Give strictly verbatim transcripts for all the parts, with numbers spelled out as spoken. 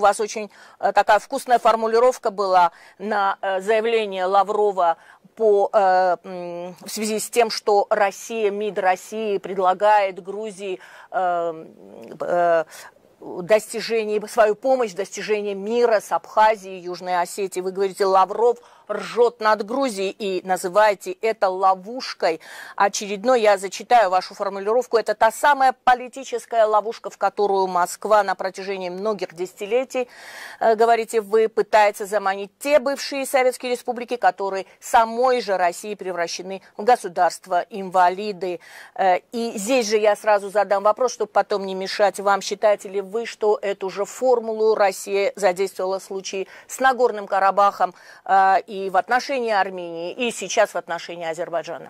вас очень такая вкусная формулировка была на заявление Лаврова по, э, в связи с тем, что Россия, МИД России предлагает Грузии э, э, достижение, свою помощь в достижении мира с Абхазией, Южной Осетией. Вы говорите, Лавров ржет над Грузией и называете это ловушкой очередной. Я зачитаю вашу формулировку. Это та самая политическая ловушка, в которую Москва на протяжении многих десятилетий, э, говорите вы, пытается заманить те бывшие советские республики, которые самой же России превращены в государства-инвалиды. Э, и здесь же я сразу задам вопрос, чтобы потом не мешать вам. Считаете ли вы, что эту же формулу Россия задействовала в случае с Нагорным Карабахом э, и в отношении Армении, и сейчас в отношении Азербайджана?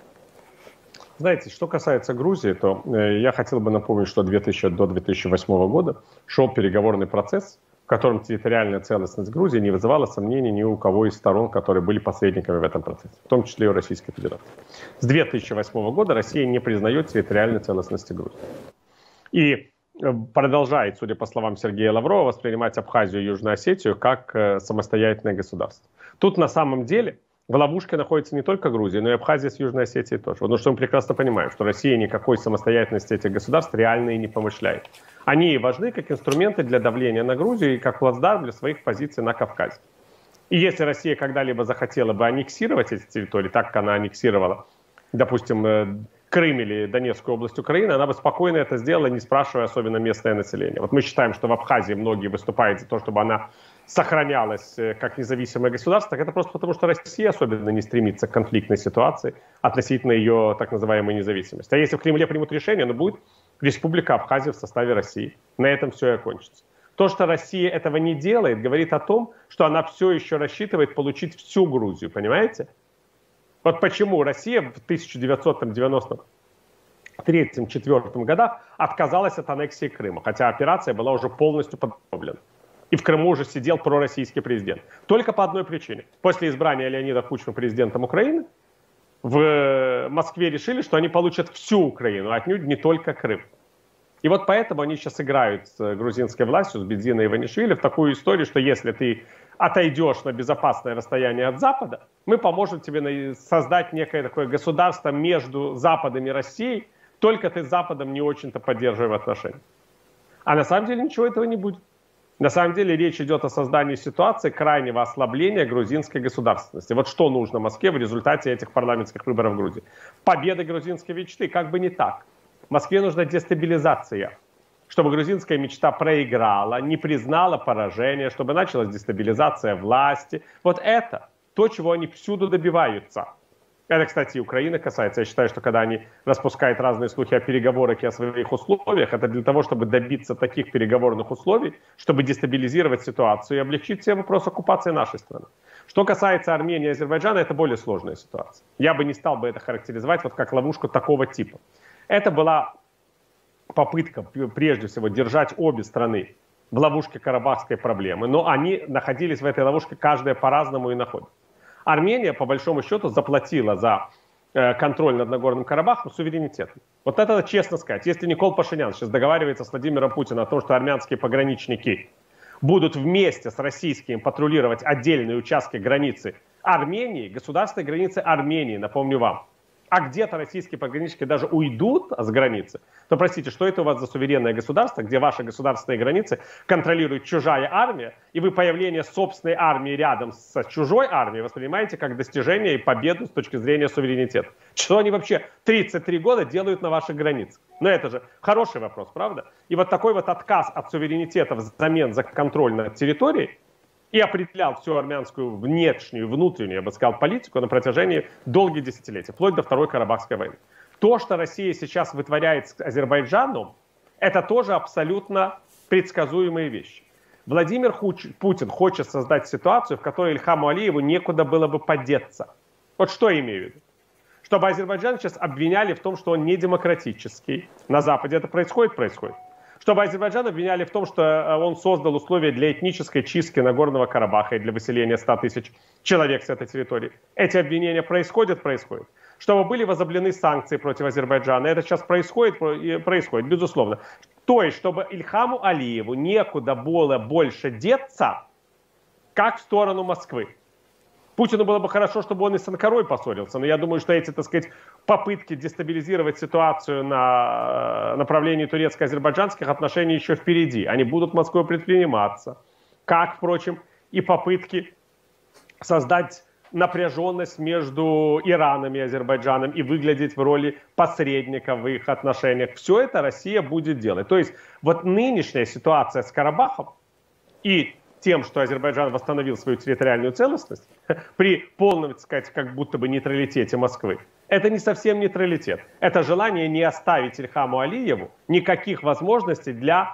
Знаете, что касается Грузии, то э, я хотел бы напомнить, что две тысячи, до две тысячи восьмого года шел переговорный процесс, в котором территориальная целостность Грузии не вызывала сомнений ни у кого из сторон, которые были посредниками в этом процессе, в том числе и у Российской Федерации. С две тысячи восьмого года Россия не признает территориальной целостности Грузии. И продолжает, судя по словам Сергея Лаврова, воспринимать Абхазию и Южную Осетию как э, самостоятельное государство. Тут на самом деле в ловушке находится не только Грузия, но и Абхазия с Южной Осетией тоже. Потому что мы прекрасно понимаем, что Россия никакой самостоятельности этих государств реально и не помышляет. Они важны как инструменты для давления на Грузию и как плацдарм для своих позиций на Кавказе. И если Россия когда-либо захотела бы аннексировать эти территории, так как она аннексировала, допустим, Крым или Донецкую область Украины, она бы спокойно это сделала, не спрашивая особенно местное население. Вот мы считаем, что в Абхазии многие выступают за то, чтобы она сохранялась как независимое государство, так это просто потому, что Россия особенно не стремится к конфликтной ситуации относительно ее так называемой независимости. А если в Кремле примут решение, оно будет Республика Абхазия в составе России. На этом все и окончится. То, что Россия этого не делает, говорит о том, что она все еще рассчитывает получить всю Грузию, понимаете? Вот почему Россия в тысяча девятьсот девяносто третьем — девяносто четвёртом годах отказалась от аннексии Крыма, хотя операция была уже полностью подготовлена. И в Крыму уже сидел пророссийский президент. Только по одной причине. После избрания Леонида Кучмы президентом Украины в Москве решили, что они получат всю Украину, отнюдь не только Крым. И вот поэтому они сейчас играют с грузинской властью, с Бедзиной и Иванишвили в такую историю, что если ты отойдешь на безопасное расстояние от Запада, мы поможем тебе создать некое такое государство между Западом и Россией, только ты с Западом не очень-то поддерживаешь отношения. А на самом деле ничего этого не будет. На самом деле речь идет о создании ситуации крайнего ослабления грузинской государственности. Вот что нужно Москве в результате этих парламентских выборов в Грузии? Победа грузинской мечты, как бы не так. Москве нужна дестабилизация, чтобы грузинская мечта проиграла, не признала поражение, чтобы началась дестабилизация власти. Вот это то, чего они всюду добиваются. Это, кстати, и Украины касается. Я считаю, что когда они распускают разные слухи о переговорах и о своих условиях, это для того, чтобы добиться таких переговорных условий, чтобы дестабилизировать ситуацию и облегчить все вопросы оккупации нашей страны. Что касается Армении и Азербайджана, это более сложная ситуация. Я бы не стал бы это характеризовать вот как ловушку такого типа. Это была попытка, прежде всего, держать обе страны в ловушке карабахской проблемы, но они находились в этой ловушке, каждая по-разному и находится. Армения, по большому счету, заплатила за э, контроль над Нагорным Карабахом суверенитетом. Вот это надо честно сказать. Если Никол Пашинян сейчас договаривается с Владимиром Путиным о том, что армянские пограничники будут вместе с российскими патрулировать отдельные участки границы Армении, государственной границы Армении, напомню вам, а где-то российские пограничники даже уйдут с границы, то, простите, что это у вас за суверенное государство, где ваши государственные границы контролирует чужая армия, и вы появление собственной армии рядом с чужой армией воспринимаете как достижение и победу с точки зрения суверенитета. Что они вообще тридцать три года делают на ваших границах? Ну это же хороший вопрос, правда? И вот такой вот отказ от суверенитета взамен за контроль над территорией и определял всю армянскую внешнюю, внутреннюю, я бы сказал, политику на протяжении долгих десятилетий, вплоть до Второй Карабахской войны. То, что Россия сейчас вытворяет с Азербайджаном, это тоже абсолютно предсказуемые вещи. Владимир Путин хочет создать ситуацию, в которой Ильхаму Алиеву некуда было бы подеться. Вот что я имею в виду? Чтобы Азербайджан сейчас обвиняли в том, что он недемократический. На Западе это происходит? Происходит. Чтобы Азербайджан обвиняли в том, что он создал условия для этнической чистки Нагорного Карабаха и для выселения ста тысяч человек с этой территории. Эти обвинения происходят? Происходят. Чтобы были возобновлены санкции против Азербайджана. Это сейчас происходит? Происходит, безусловно. То есть, чтобы Ильхаму Алиеву некуда было больше деться, как в сторону Москвы. Путину было бы хорошо, чтобы он и с Анкарой поссорился, но я думаю, что эти, так сказать, попытки дестабилизировать ситуацию на направлении турецко-азербайджанских отношений еще впереди. Они будут Москвой предприниматься. Как, впрочем, и попытки создать напряженность между Ираном и Азербайджаном и выглядеть в роли посредника в их отношениях. Все это Россия будет делать. То есть вот нынешняя ситуация с Карабахом и тем, что Азербайджан восстановил свою территориальную целостность при полном, так сказать, как будто бы нейтралитете Москвы, это не совсем нейтралитет. Это желание не оставить Ильхаму Алиеву никаких возможностей для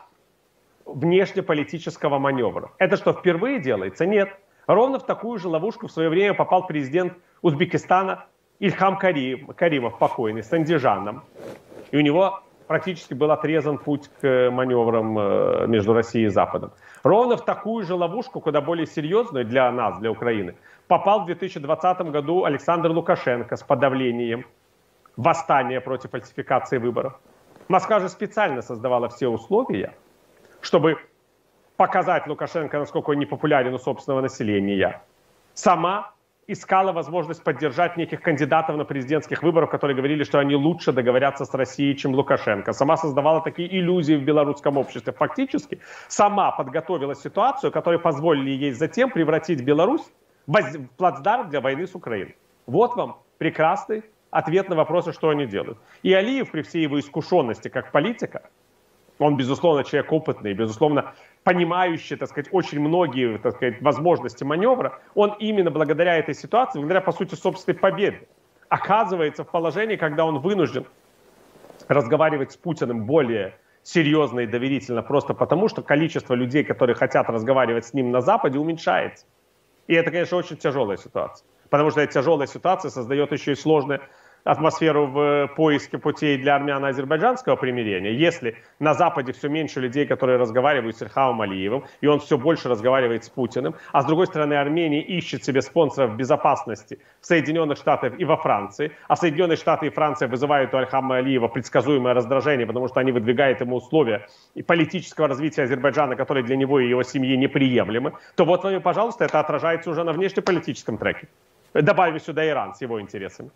внешнеполитического маневра. Это что, впервые делается? Нет. Ровно в такую же ловушку в свое время попал президент Узбекистана Ильхам Карим, Каримов, покойный, с Андижаном. И у него практически был отрезан путь к маневрам между Россией и Западом. Ровно в такую же ловушку, куда более серьезную для нас, для Украины, попал в две тысячи двадцатом году Александр Лукашенко с подавлением восстания против фальсификации выборов. Москва же специально создавала все условия, чтобы показать Лукашенко, насколько он непопулярен у собственного населения. Сама искала возможность поддержать неких кандидатов на президентских выборах, которые говорили, что они лучше договорятся с Россией, чем Лукашенко. Сама создавала такие иллюзии в белорусском обществе. Фактически сама подготовила ситуацию, которая позволила ей затем превратить Беларусь в плацдарм для войны с Украиной. Вот вам прекрасный ответ на вопросы, что они делают. И Алиев, при всей его искушенности как политика, он, безусловно, человек опытный, безусловно, понимающий, так сказать, очень многие, так сказать, возможности маневра, он именно благодаря этой ситуации, благодаря, по сути, собственной победе, оказывается в положении, когда он вынужден разговаривать с Путиным более серьезно и доверительно, просто потому, что количество людей, которые хотят разговаривать с ним на Западе, уменьшается. И это, конечно, очень тяжелая ситуация, потому что эта тяжелая ситуация создает еще и сложные атмосферу в поиске путей для армяно-азербайджанского примирения. Если на Западе все меньше людей, которые разговаривают с Ильхамом Алиевым, и он все больше разговаривает с Путиным, а с другой стороны Армения ищет себе спонсоров безопасности в Соединенных Штатах и во Франции, а Соединенные Штаты и Франция вызывают у Ильхама Алиева предсказуемое раздражение, потому что они выдвигают ему условия и политического развития Азербайджана, которые для него и его семьи неприемлемы, то вот вам, пожалуйста, это отражается уже на внешнеполитическом треке. Добавим сюда Иран с его интересами.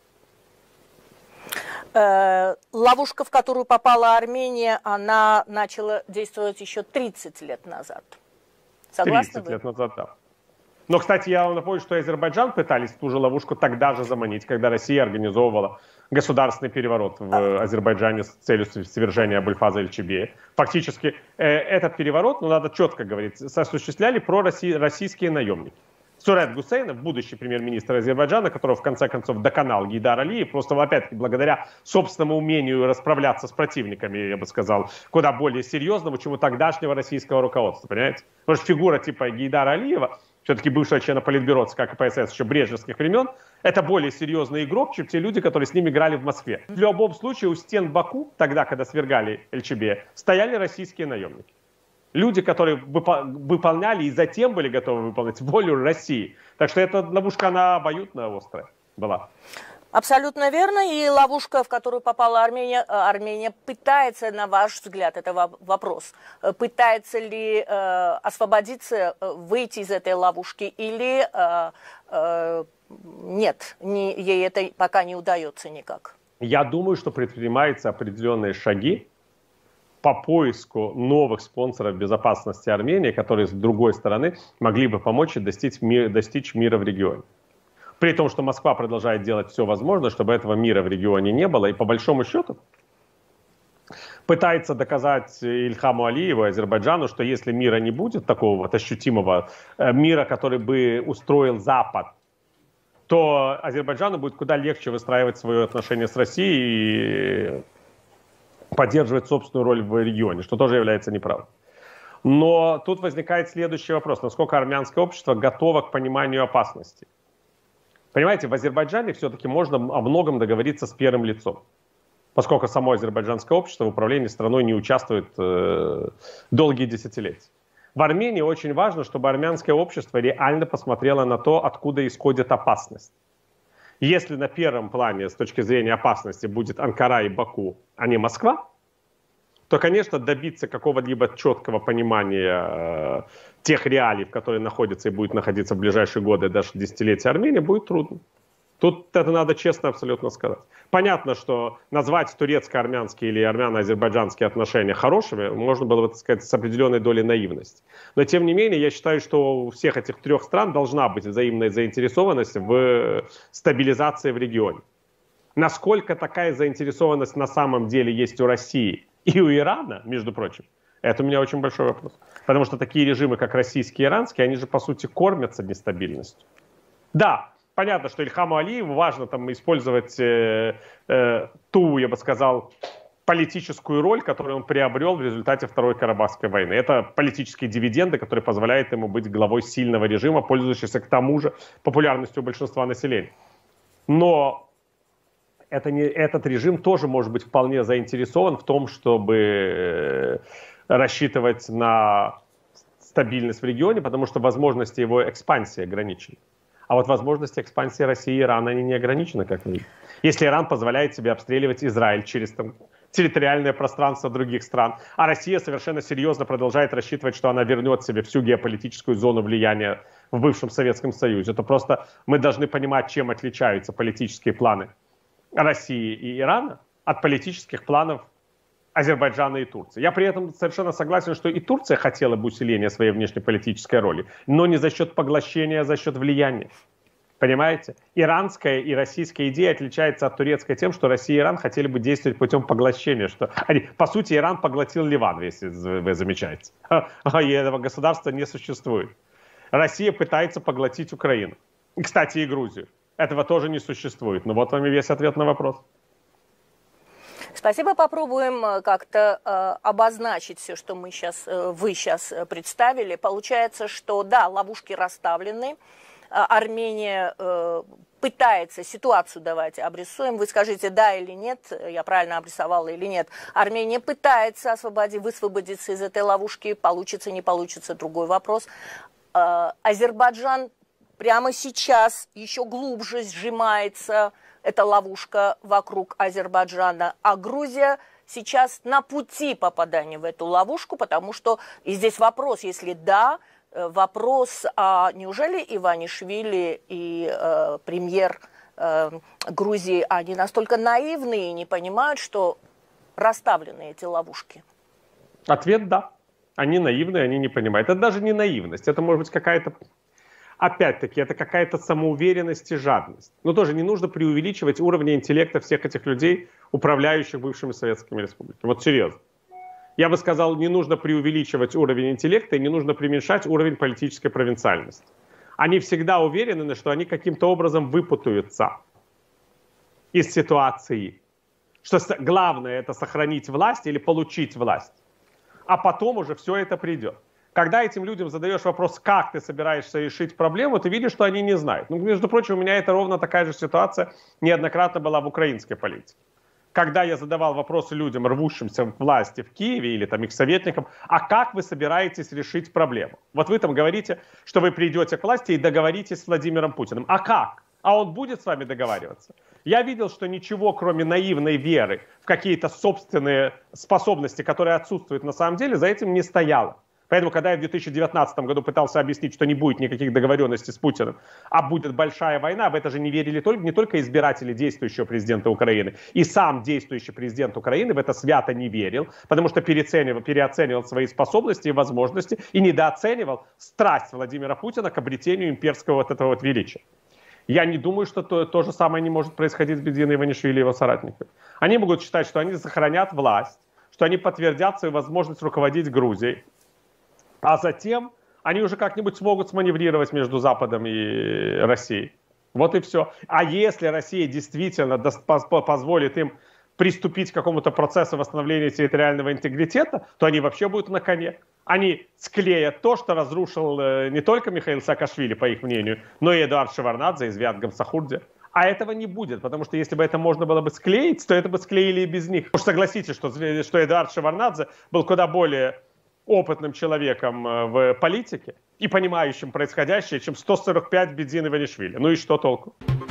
Ловушка, в которую попала Армения, она начала действовать еще тридцать лет назад. Согласны тридцать вы? лет назад, да. Но, кстати, я вам напомню, что Азербайджан пытались в ту же ловушку тогда же заманить, когда Россия организовывала государственный переворот в а. Азербайджане с целью свержения Абульфаза Эльчебея. Фактически э, этот переворот, ну надо четко говорить, осуществляли пророссийские наемники. Сурет Гусейнов, будущий премьер-министр Азербайджана, которого в конце концов доконал Гейдар Алиев, просто опять-таки благодаря собственному умению расправляться с противниками, я бы сказал, куда более серьезному, чем у тогдашнего российского руководства, понимаете? Потому что фигура типа Гейдара Алиева, все-таки бывшего члена Политбюро ЦК КПСС еще брежневских времен, это более серьезный игрок, чем те люди, которые с ними играли в Москве. В любом случае у стен Баку, тогда, когда свергали Эльчебея, стояли российские наемники. Люди, которые выполняли и затем были готовы выполнять волю России. Так что эта ловушка, она обоюдно острая была. Абсолютно верно. И ловушка, в которую попала Армения, Армения пытается, на ваш взгляд, это вопрос, пытается ли э, освободиться, выйти из этой ловушки или э, э, нет, не, ей это пока не удается никак? Я думаю, что предпринимаются определенные шаги по поиску новых спонсоров безопасности Армении, которые, с другой стороны, могли бы помочь достичь, мир, достичь мира в регионе. При том, что Москва продолжает делать все возможное, чтобы этого мира в регионе не было. И по большому счету пытается доказать Ильхаму Алиеву и Азербайджану, что если мира не будет, такого вот ощутимого мира, который бы устроил Запад, то Азербайджану будет куда легче выстраивать свои отношения с Россией и поддерживать собственную роль в регионе, что тоже является неправдой. Но тут возникает следующий вопрос. Насколько армянское общество готово к пониманию опасности? Понимаете, в Азербайджане все-таки можно о многом договориться с первым лицом, поскольку само азербайджанское общество в управлении страной не участвует э, долгие десятилетия. В Армении очень важно, чтобы армянское общество реально посмотрело на то, откуда исходит опасность. Если на первом плане с точки зрения опасности будет Анкара и Баку, а не Москва, то, конечно, добиться какого-либо четкого понимания э, тех реалий, в которых находится и будет находиться в ближайшие годы, даже десятилетия Армения, будет трудно. Тут это надо честно абсолютно сказать. Понятно, что назвать турецко-армянские или армяно-азербайджанские отношения хорошими можно было бы, так сказать, с определенной долей наивности. Но, тем не менее, я считаю, что у всех этих трех стран должна быть взаимная заинтересованность в стабилизации в регионе. Насколько такая заинтересованность на самом деле есть у России и у Ирана, между прочим, это у меня очень большой вопрос. Потому что такие режимы, как российский и иранский, они же, по сути, кормятся нестабильностью. Да, понятно, что Ильхаму Алиеву важно там использовать э, э, ту, я бы сказал, политическую роль, которую он приобрел в результате Второй Карабахской войны. Это политические дивиденды, которые позволяют ему быть главой сильного режима, пользующегося к тому же популярностью большинства населения. Но это не, этот режим тоже может быть вполне заинтересован в том, чтобы рассчитывать на стабильность в регионе, потому что возможности его экспансии ограничены. А вот возможности экспансии России и Ирана, они не ограничены, как мы видим. Если Иран позволяет себе обстреливать Израиль через там, территориальное пространство других стран, а Россия совершенно серьезно продолжает рассчитывать, что она вернет себе всю геополитическую зону влияния в бывшем Советском Союзе, то просто мы должны понимать, чем отличаются политические планы России и Ирана от политических планов Азербайджана и Турции. Я при этом совершенно согласен, что и Турция хотела бы усиления своей внешнеполитической роли, но не за счет поглощения, а за счет влияния. Понимаете? Иранская и российская идея отличается от турецкой тем, что Россия и Иран хотели бы действовать путем поглощения. Что они, по сути, Иран поглотил Ливан, если вы замечаете. И этого государства не существует. Россия пытается поглотить Украину. И, кстати, и Грузию. Этого тоже не существует. Но вот вам и весь ответ на вопрос. Спасибо. Попробуем как-то э, обозначить все, что мы сейчас, э, вы сейчас представили. Получается, что да, ловушки расставлены. Армения э, пытается ситуацию, давайте обрисуем. Вы скажите, да или нет, я правильно обрисовала или нет. Армения пытается освободить, высвободиться из этой ловушки. Получится, не получится, другой вопрос. Э, Азербайджан прямо сейчас еще глубже сжимается. Это ловушка вокруг Азербайджана, а Грузия сейчас на пути попадания в эту ловушку, потому что и здесь вопрос, если да, вопрос, а неужели Иванишвили и э, премьер э, Грузии, они настолько наивные и не понимают, что расставлены эти ловушки? Ответ да. Они наивные, они не понимают. Это даже не наивность, это может быть какая-то... Опять-таки, это какая-то самоуверенность и жадность. Но тоже не нужно преувеличивать уровень интеллекта всех этих людей, управляющих бывшими советскими республиками. Вот серьезно. Я бы сказал, не нужно преувеличивать уровень интеллекта и не нужно преуменьшать уровень политической провинциальности. Они всегда уверены, что они каким-то образом выпутаются из ситуации. Что главное это сохранить власть или получить власть. А потом уже все это придет. Когда этим людям задаешь вопрос, как ты собираешься решить проблему, ты видишь, что они не знают. Ну, между прочим, у меня это ровно такая же ситуация неоднократно была в украинской политике. Когда я задавал вопросы людям, рвущимся в власти в Киеве или там их советникам, а как вы собираетесь решить проблему? Вот вы там говорите, что вы придете к власти и договоритесь с Владимиром Путиным. А как? А он будет с вами договариваться? Я видел, что ничего, кроме наивной веры в какие-то собственные способности, которые отсутствуют на самом деле, за этим не стояло. Поэтому, когда я в две тысячи девятнадцатом году пытался объяснить, что не будет никаких договоренностей с Путиным, а будет большая война, в это же не верили только, не только избиратели действующего президента Украины, и сам действующий президент Украины в это свято не верил, потому что переоценивал, переоценивал свои способности и возможности и недооценивал страсть Владимира Путина к обретению имперского вот этого вот величия. Я не думаю, что то, то же самое не может происходить с Бединой Иванишвили и его соратниками. Они могут считать, что они сохранят власть, что они подтвердят свою возможность руководить Грузией, а затем они уже как-нибудь смогут сманеврировать между Западом и Россией. Вот и все. А если Россия действительно позволит им приступить к какому-то процессу восстановления территориального интегритета, то они вообще будут на коне. Они склеят то, что разрушил не только Михаил Саакашвили, по их мнению, но и Эдуард Шеварднадзе из Вятгамсахурди. А этого не будет, потому что если бы это можно было бы склеить, то это бы склеили и без них. Потому что согласитесь, что, что Эдуард Шеварднадзе был куда более опытным человеком в политике и понимающим происходящее, чем сто сорок пять Бедин Иванишвили. Ну и что толку?